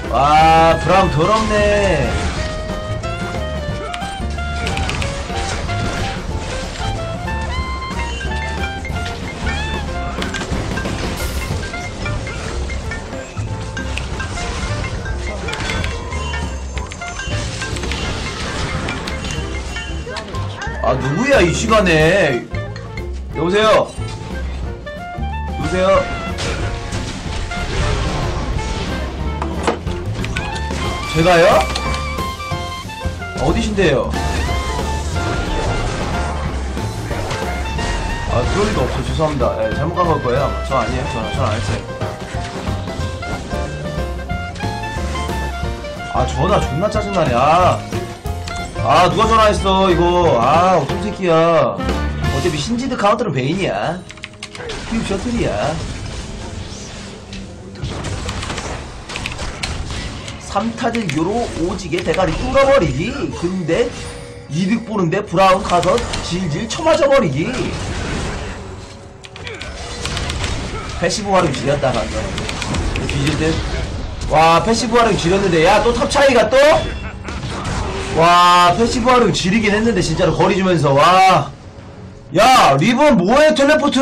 와 브라움 더럽네. 아 누구야 이 시간에. 여보세요. 여보세요. 제가요? 어디신데요? 아 그럴 리가 없어. 죄송합니다. 예, 잘못 간 거예요. 저 아니에요. 전 안 했어요. 아 전화 존나 짜증나네. 아 누가 전화했어 이거. 아 어떤 새끼야. 어차피 신지드 카운터는 베인이야. 휴 셔틀이야. 3타들교로 오지게 대가리 뚫어버리기. 근데 이득 보는데 브라운 가서 질질 쳐맞아버리기. 패시브 활용 지렸다 방금. 뒤질 듯. 와 패시브 활용 지렸는데 야 또 탑 차이가 또? 와 패시브 활용 지리긴 했는데 진짜로 거리 주면서. 와 야 리본 뭐해 텔레포트.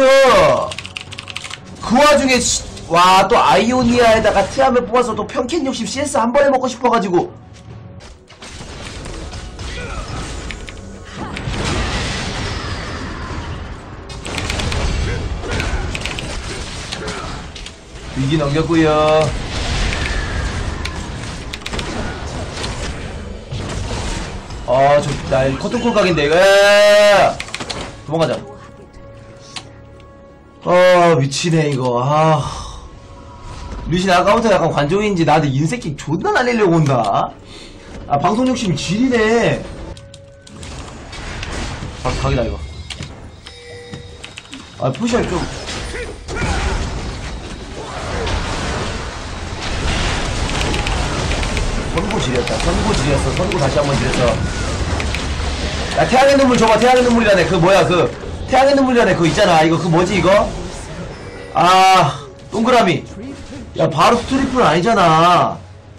그 와중에 와 또 아이오니아에다가 티아메 뽑아서 또 평캔 60 CS 한 번에 먹고 싶어가지고. 위기 넘겼구요. 날 커튼콜 각인데 이거. 도망가자. 미치네 이거. 루신 아까부터 약간 관종인지 나한테 인새끼 존나 날리려고 온다. 방송 욕심 지리네. 각이다 이거. 포션 좀. 선고 지렸다. 선고 다시 한번 지렸어. 야 태양의 눈물 줘봐. 태양의 눈물이라네. 그 뭐야 태양의 눈물이라네. 그거 있잖아. 이거 그 뭐지 이거? 동그라미. 야 바로 스트리플 아니잖아.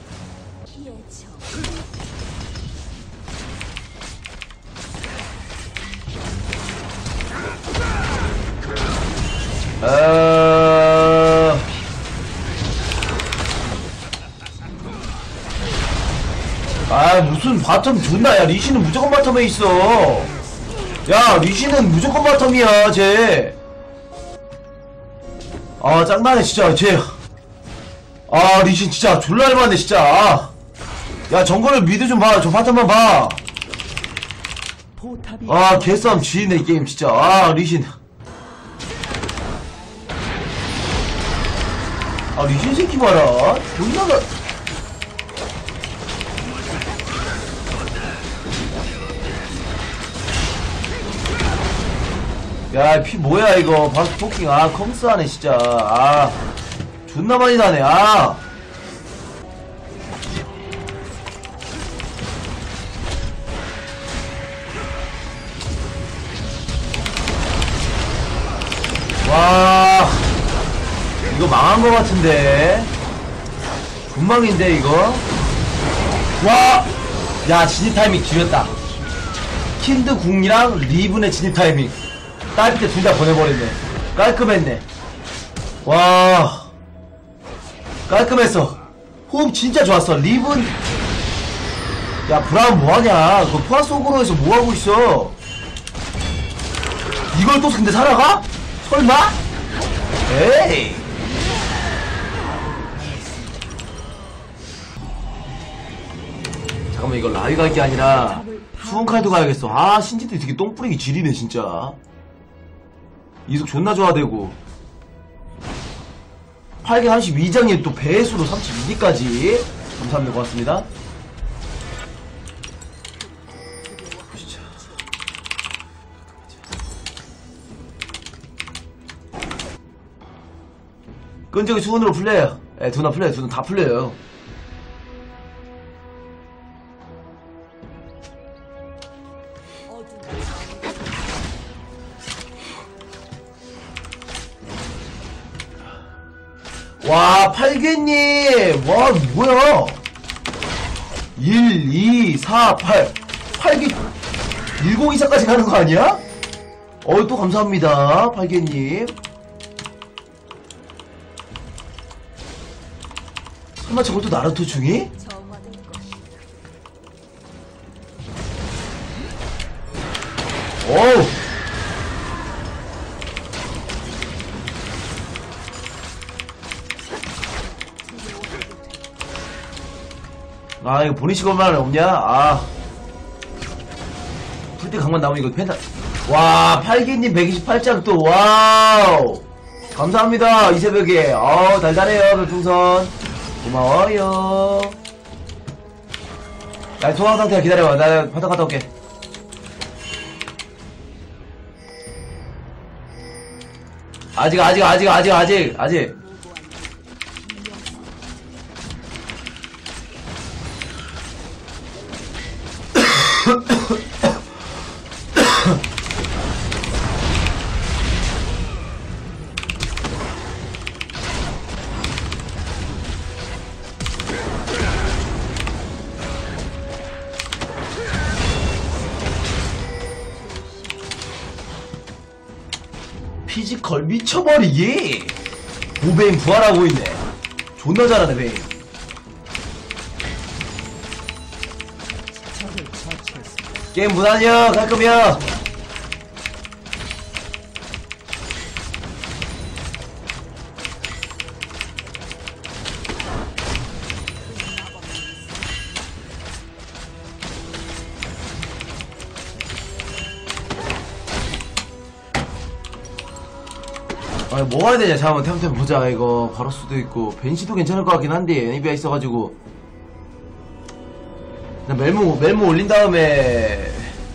무슨 바텀 존나. 야 리신은 무조건 바텀에 있어. 야 리신은 무조건 바텀이야 쟤. 짱나네 진짜 쟤. 리신 진짜 졸라 할만해 진짜. 야 정글을 미드 좀 봐. 저 바텀만 봐. 개싸움 지리네 이 게임 진짜. 리신. 리신 새끼 봐라. 존나가. 야 피 뭐야 이거. 바스 포킹. 컴스하네 진짜. 존나 많이 나네. 와 이거 망한 거 같은데. 분망인데 이거. 와 야 진입 타이밍 지렸다. 킨드 궁이랑 리븐의 진입 타이밍 딸 때 둘 다 보내버렸네. 깔끔했네. 와 깔끔했어. 호흡 진짜 좋았어. 리븐. 야 브라운 뭐하냐. 그 포화스 오그로에서 뭐하고 있어. 이걸 또 근데 살아가? 설마? 에이. 잠깐만 이거 라위 갈 게 아니라 수원칼도 가야겠어. 신지도 되게 똥뿌리기 지리네 진짜. 이속 존나 좋아되고 8개 32장에 또 배수로 32기까지 감사합니다. 고맙습니다. 보시죠. 끈적이 수원으로 풀려요. 두나 풀려요. 두나 다 풀려요. 와, 팔개님! 와, 뭐야! 1, 2, 4, 8. 8개, 1024까지 가는 거 아니야? 또 감사합니다. 팔개님. 설마 저것도 나루토 중이? 어우! 아, 이거 보니시 걸만 없냐? 아. 풀때 강만 나오면 이거 펜타. 와, 팔기님 128장 또, 와우! 감사합니다, 이 새벽에. 달달해요, 별풍선. 고마워요. 나 소강 상태야, 기다려봐. 나 바닥 갔다 올게. 아직. 피지컬 미쳐버리기. 오베인 부활하고 있네. 존나 잘하네, 베인. 게임 무난이요, 가끔이요. 뭐 해야 되냐, 잠깐만, 템템 보자, 이거. 바로스도 있고, 벤시도 괜찮을 것 같긴 한데, 애니비아 있어가지고. 나 멜모 올린 다음에.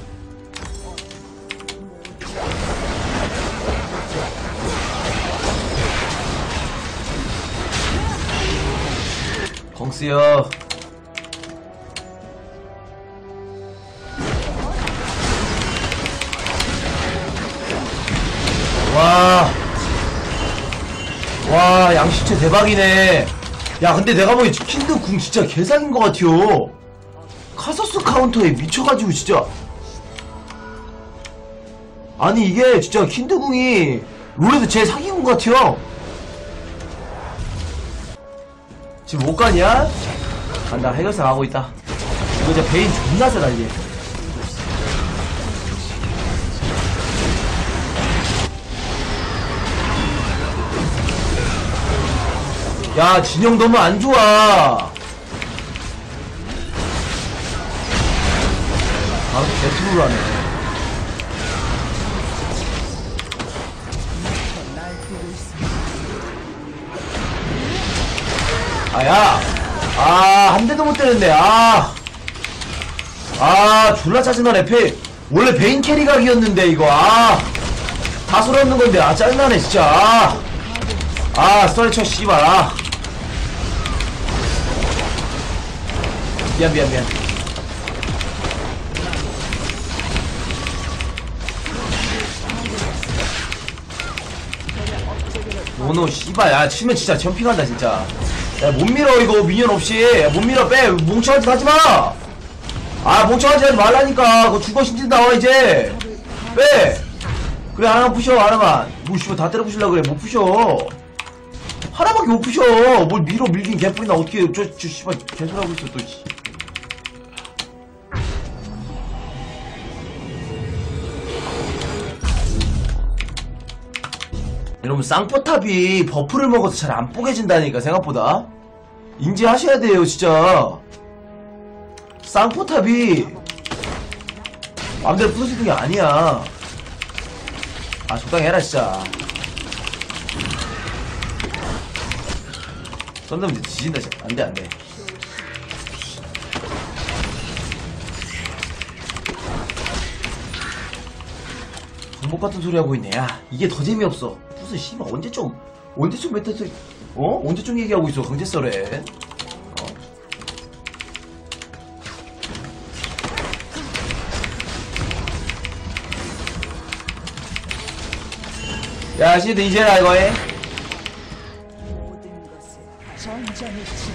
벙스요. 와, 양식체 대박이네. 야, 근데 내가 보기 킨드 궁 진짜 개사기인 것 같아요. 카서스 카운터에 미쳐가지고 진짜. 아니, 이게 진짜 킨드 궁이 롤에서 제일 사기인 것 같아요. 지금 못 가냐? 간다. 해결사 가고 있다. 이거 진짜 베인 존나 세다, 이게. 야, 진영 너무 안 좋아. 바로 개투를 하네. 야. 한 대도 못 때렸네. 졸라 짜증나네. 원래 베인 캐리각이었는데, 이거. 다 소리 없는 건데. 짜증나네, 진짜. 스토리쳐, 씨발. 미안. 오노, 씨발. 야, 치면 진짜 점핑한다, 진짜. 야, 못 밀어, 이거, 미니언 없이. 야, 못 밀어, 빼. 뭉쳐가지 하지 마! 뭉쳐가지 하지 말라니까. 그거 죽어 신진 나와, 이제. 빼! 그래, 하나만 푸셔, 하나만. 뭐, 씨발, 다 때려 부실라 그래. 못 푸셔. 하나밖에 못 푸셔. 뭘 밀긴 개뿔이나 어떻게, 씨발, 개소리하고 있어, 또, 씨. 여러분, 쌍포탑이 버프를 먹어서 잘 안 뽀개진다니까, 생각보다. 인지하셔야 돼요, 진짜. 쌍포탑이 마음대로 부서지는 게 아니야. 적당히 해라, 진짜. 썬다면 이제 뒤진다, 진짜. 안 돼. 정복 같은 소리 하고 있네. 야, 이게 더 재미없어. 무슨 씨발 언제좀 메타스 언제좀 얘기하고 있어, 강제썰에. 야, 시드 이제라 이거 해. 전장을 치.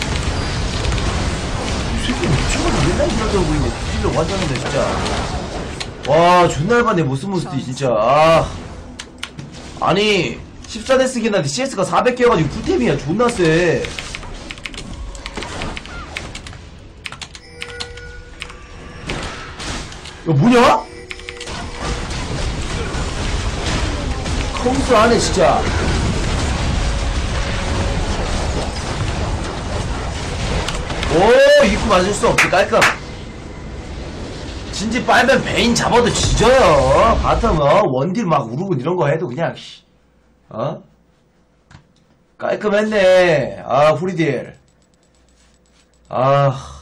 이 새끼 미쳐가지고 맨날 이러고 있네. 뒤질러 왔었는데, 진짜. 와, 존나 열받네, 모스모스티, 진짜. 아. 아니, 14대 쓰긴 한데 CS가 400개여가지고 풀템이야. 존나 쎄. 이거 뭐냐? 컴스 안해, 진짜. 오, 입구 맞을 수 없지. 깔끔. 진지 빨면 베인 잡아도 지져요. 바텀, 원딜 막 우르고 이런 거 해도 그냥, 깔끔했네. 아, 후리딜. 아.